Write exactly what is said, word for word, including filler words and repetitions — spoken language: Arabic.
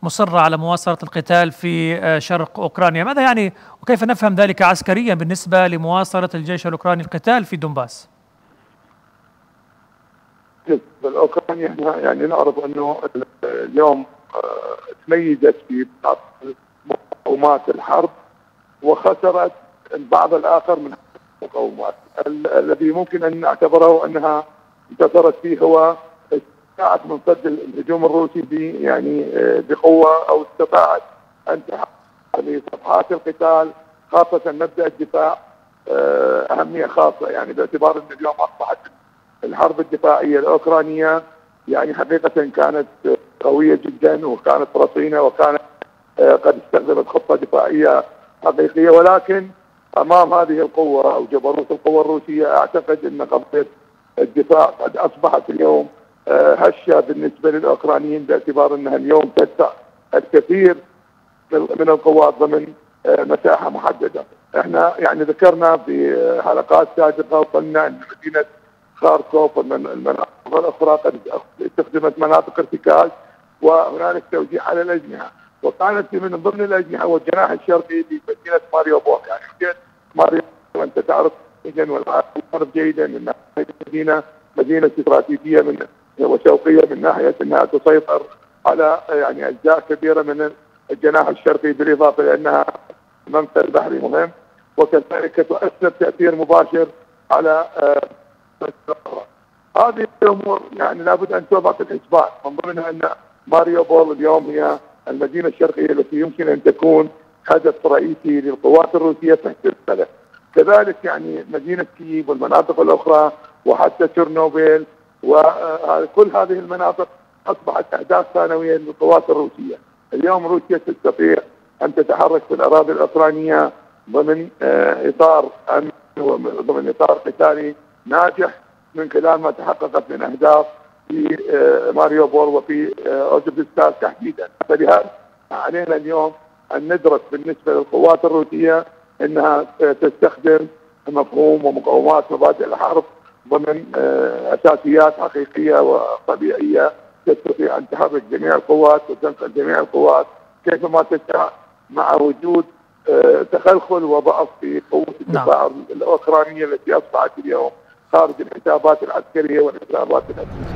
مصرة على مواصلة القتال في شرق أوكرانيا. ماذا يعني وكيف نفهم ذلك عسكريا بالنسبة لمواصلة الجيش الأوكراني القتال في دونباس؟ بالأوكرانيا يعني نعرف أنه اليوم تميزت في مقاومات الحرب وخسرت البعض الآخر من المقاومات. الذي ممكن أن نعتبره أنها انتصرت فيه هو استطاعت من صد الهجوم الروسي ب يعني بقوه، او استطاعت ان تحقق صفحات القتال، خاصه مبدا الدفاع اهميه خاصه، يعني باعتبار ان اليوم اصبحت الحرب الدفاعيه الاوكرانيه يعني حقيقه كانت قويه جدا، وكانت رصينه، وكانت قد استخدمت خطه دفاعيه حقيقيه، ولكن امام هذه القوه او جبروت القوه الروسيه اعتقد ان قضيه الدفاع قد اصبحت اليوم هشه بالنسبه للاوكرانيين، باعتبار انها اليوم تدفع الكثير من القوات ضمن مساحه محدده. احنا يعني ذكرنا في حلقات سابقه وقلنا ان مدينه خاركوف والمناطق الاخرى قد استخدمت مناطق ارتكاز، وهنالك توزيع على الاجنحه، وكانت من ضمن الاجنحه والجناح الشرقي لمدينه ماريوبول. يعني مدينه ماريوبول انت تعرف جيدا والعالم جيدا ان مدينه مدينه استراتيجيه من وشوقيه من ناحيه انها تسيطر على يعني اجزاء كبيره من الجناح الشرقي، بالاضافه لانها منفذ بحري مهم، وكذلك تؤثر تاثير مباشر على هذه الامور. يعني لابد ان توضع في الحسبان، من ضمنها ان ماريوبول اليوم هي المدينه الشرقيه التي يمكن ان تكون هدف رئيسي للقوات الروسيه تحت البلد. كذلك يعني مدينه كييف والمناطق الاخرى وحتى تشيرنوبيل وكل هذه المناطق اصبحت اهداف ثانويه للقوات الروسيه. اليوم روسيا تستطيع ان تتحرك في الاراضي الاوكرانيه ضمن اطار امن وضمن اطار قتالي ناجح من خلال ما تحققت من اهداف في ماريوبول وفي اوزبستان تحديدا. فلهذا علينا اليوم ان ندرس بالنسبه للقوات الروسيه انها تستخدم مفهوم ومقومات مبادئ الحرب ضمن اساسيات حقيقيه وطبيعيه تستطيع ان تحرك جميع القوات وتنقل جميع القوات كيفما تشاء، مع وجود تخلخل وضعف في قوه الدفاع الاوكرانيه التي اصبحت اليوم خارج الحسابات العسكريه والحسابات الامنيه.